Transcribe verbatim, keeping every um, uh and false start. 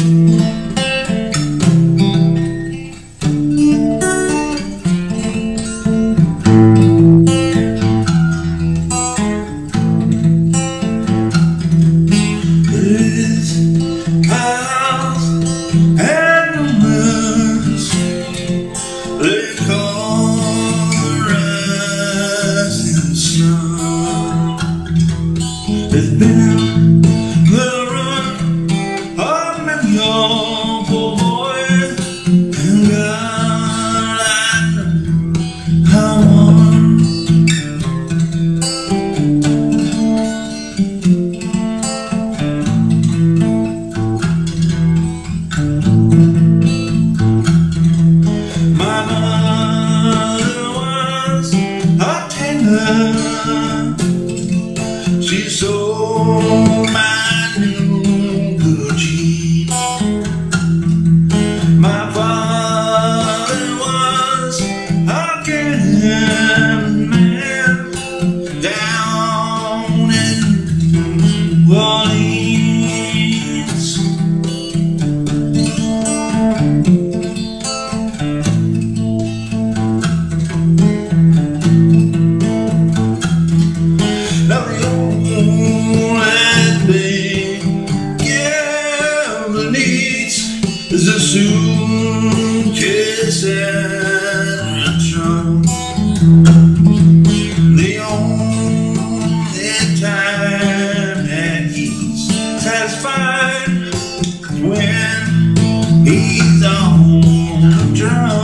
They call Risin Sun. It's been the run of many young poor boys, and God, I know how one. My mother was a tailor. She sold my new blue jeans. My father was a gambling man down in New Orleans. Now the only thing gambling needs is a suitcase and a trunk. The only time that he's satisfied is when he's on the drum.